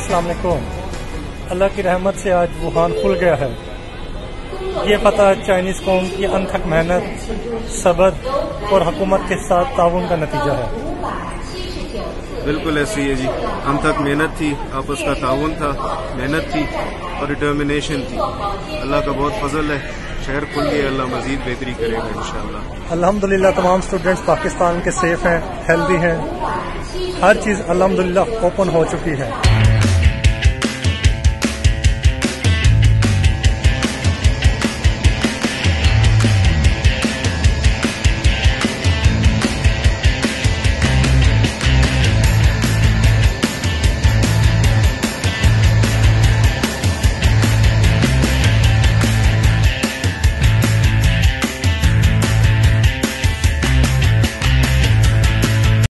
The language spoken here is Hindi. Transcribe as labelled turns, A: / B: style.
A: अस्सलाम वालेकुम। अल्लाह की रहमत से आज वुहान खुल गया है। ये पता है चाइनीज कौम की अनथक मेहनत, सब्र और हुकूमत के साथ ताउन का नतीजा है।
B: बिल्कुल ऐसी है जी, अनथक मेहनत थी, आपस का ताउन था, मेहनत थी और डिटर्मिनेशन थी। अल्लाह का बहुत फजल है, शहर खुल गया, अल्लाह मजीद बेहतरी करेगा इंशाअल्लाह।
A: अल्हम्दुलिल्लाह तमाम स्टूडेंट्स पाकिस्तान के सेफ हैं, हेल्दी हैं, हर चीज़ अल्हम्दुलिल्लाह ओपन हो चुकी है।